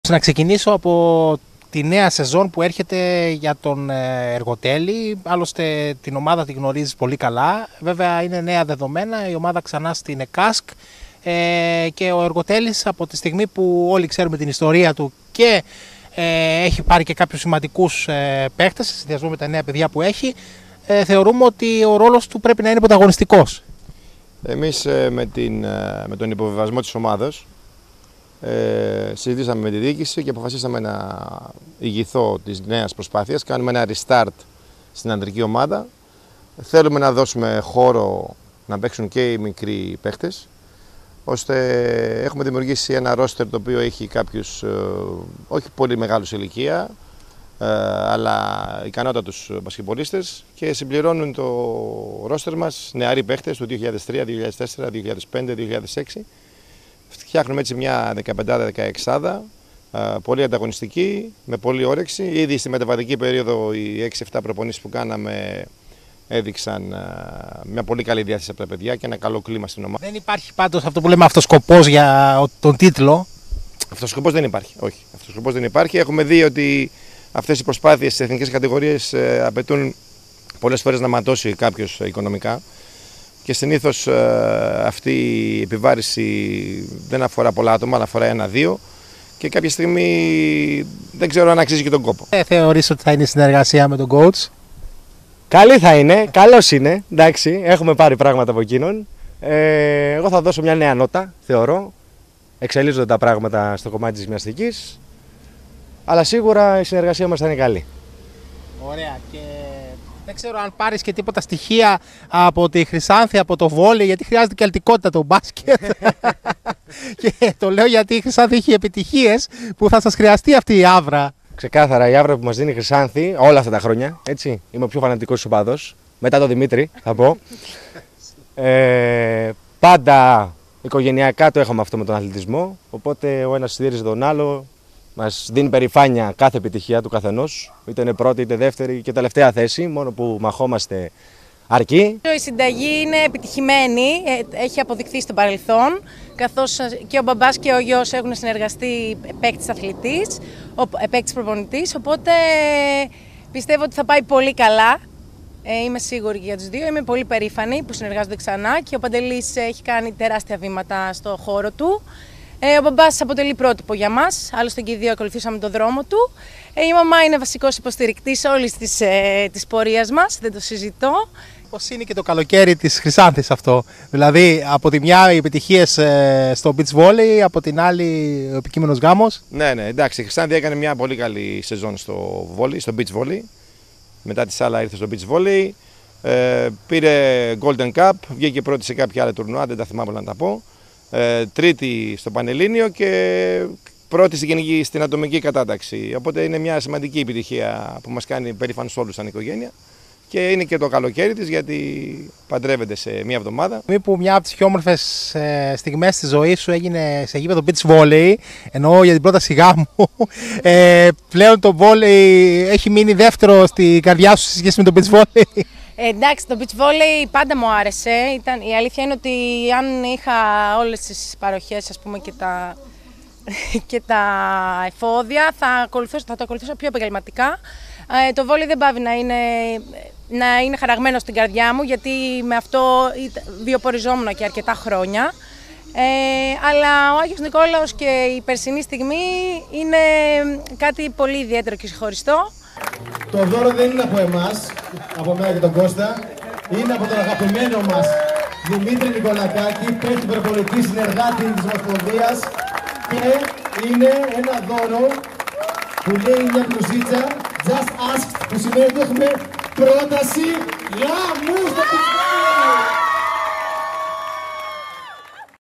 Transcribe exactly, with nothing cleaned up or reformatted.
Να ξεκινήσω από τη νέα σεζόν που έρχεται για τον Εργοτέλη. Άλλωστε την ομάδα τη γνωρίζεις πολύ καλά. Βέβαια είναι νέα δεδομένα, η ομάδα ξανά στην ΕΚΑΣΚ ε, και ο Εργοτέλης από τη στιγμή που όλοι ξέρουμε την ιστορία του και ε, έχει πάρει και κάποιους σημαντικούς ε, παίχτες σε συνδυασμό με τα νέα παιδιά που έχει, ε, θεωρούμε ότι ο ρόλος του πρέπει να είναι πρωταγωνιστικός. Εμείς ε, με, την, ε, με τον υποβιβασμό της ομάδας Ε, συζητήσαμε με τη διοίκηση και αποφασίσαμε να ηγηθώ της νέας προσπάθειας. Κάνουμε ένα restart στην ανδρική ομάδα. Θέλουμε να δώσουμε χώρο να παίξουν και οι μικροί παίχτες, ώστε έχουμε δημιουργήσει ένα roster το οποίο έχει κάποιους, ε, όχι πολύ μεγάλους ηλικία, ε, αλλά ικανότατους μπασκετμπολίστες και συμπληρώνουν το roster μας νεαροί παίχτες του δύο χιλιάδες τρία, δύο χιλιάδες τέσσερα, δύο χιλιάδες πέντε, δύο χιλιάδες έξι. Φτιάχνουμε έτσι μια δεκαπεντάδα δεκαεξάδα, πολύ ανταγωνιστική, με πολύ όρεξη. Ήδη στη μεταβατική περίοδο οι έξι εφτά προπονήσεις που κάναμε έδειξαν μια πολύ καλή διάθεση από τα παιδιά και ένα καλό κλίμα στην ομάδα. Δεν υπάρχει πάντως αυτό που λέμε αυτοσκοπός για τον τίτλο. Αυτοσκοπός δεν υπάρχει, όχι. Αυτοσκοπός δεν υπάρχει. Έχουμε δει ότι αυτές οι προσπάθειες στις εθνικές κατηγορίες απαιτούν πολλές φορές να ματώσει κάποιος οικονομικά. Και συνήθως ε, αυτή η επιβάρηση δεν αφορά πολλά άτομα, αλλά αφορά ένα-δύο και κάποια στιγμή δεν ξέρω αν αξίζει και τον κόπο. Ε, θεωρείς ότι θα είναι συνεργασία με τον coach? Καλή θα είναι, καλός είναι, εντάξει, έχουμε πάρει πράγματα από εκείνον. Ε, εγώ θα δώσω μια νέα νότα, θεωρώ. Εξελίσσονται τα πράγματα στο κομμάτι της γυμναστικής, αλλά σίγουρα η συνεργασία μας θα είναι καλή. Ωραία. Και δεν ξέρω αν πάρεις και τίποτα στοιχεία από τη Χρυσάνθη, από το βόλεϊ, γιατί χρειάζεται και αλτικότητα το μπάσκετ. Και το λέω γιατί η Χρυσάνθη έχει επιτυχίες που θα σας χρειαστεί αυτή η άβρα. Ξεκάθαρα η άβρα που μας δίνει η Χρυσάνθη όλα αυτά τα χρόνια, έτσι. Είμαι ο πιο φανατικός οπαδός, μετά τον Δημήτρη θα πω. Ε, πάντα οικογενειακά το έχαμε αυτό με τον αθλητισμό, οπότε ο ένας στηρίζει τον άλλο. Μας δίνει περηφάνεια κάθε επιτυχία του καθενός, είτε είναι πρώτη είτε δεύτερη και τελευταία θέση, μόνο που μαχόμαστε αρκεί. Η συνταγή είναι επιτυχημένη, έχει αποδειχθεί στο παρελθόν, καθώς και ο μπαμπάς και ο γιος έχουν συνεργαστεί παίκτης αθλητής, παίκτης προπονητής, οπότε πιστεύω ότι θα πάει πολύ καλά. Είμαι σίγουρη για τους δύο, είμαι πολύ περήφανη που συνεργάζονται ξανά και ο Παντελής έχει κάνει τεράστια βήματα στο χώρο του. Ε, ο μπαμπάς αποτελεί πρότυπο για μας, άλλωστε και οι δύο ακολουθήσαμε τον δρόμο του. Ε, η μαμά είναι βασικός υποστηρικτής όλης της, ε, της πορείας μας, δεν το συζητώ. Πώς είναι και το καλοκαίρι της Χρυσάνθης αυτό? Δηλαδή από τη μια οι επιτυχίες ε, στο beach volley, από την άλλη ο επικείμενος γάμος. Ναι, ναι, εντάξει, η Χρυσάνθη έκανε μια πολύ καλή σεζόν στο, volley, στο beach volley. Μετά τη Σάλα ήρθε στο beach volley. Ε, πήρε Golden Cup, βγήκε πρώτη σε κάποια άλλα τουρνουά, δεν τα θυμάμαι να τα πω. Ε, τρίτη στο Πανελλήνιο και πρώτη στην γενική στην ατομική κατάταξη. Οπότε είναι μια σημαντική επιτυχία που μας κάνει περήφανος όλους σαν οικογένεια. Και είναι και το καλοκαίρι της γιατί παντρεύεται σε μία εβδομάδα. Μη που μια από τις πιο όμορφες ε, στιγμές της ζωής σου έγινε σε γήπεδο beach volley, εννοώ για την πρόταση γάμου. Ε, πλέον το volley έχει μείνει δεύτερο στη καρδιά σου σε σχέση με το beach volley. Ε, εντάξει, το beach volley πάντα μου άρεσε. Ήταν, η αλήθεια είναι ότι αν είχα όλες τις παροχές, ας πούμε, και τα, και τα εφόδια, θα, ακολουθήσω, θα το ακολουθήσω πιο επαγγελματικά. Ε, το volley δεν πάβει να είναι, να είναι χαραγμένο στην καρδιά μου, γιατί με αυτό βιοποριζόμουν και αρκετά χρόνια. Ε, αλλά ο Άγιος Νικόλαος και η περσινή στιγμή είναι κάτι πολύ ιδιαίτερο και συγχωριστό. Το δώρο δεν είναι από εμάς, από μένα και τον Κώστα, είναι από τον αγαπημένο μας Δημήτρη Νικολακάκη, παίκτη προπονητή συνεργάτη της Ομοσπονδίας, και είναι ένα δώρο που λέει μια μπλουζίτσα, just asked, που σημαίνει ότι έχουμε πρόταση γάμου στο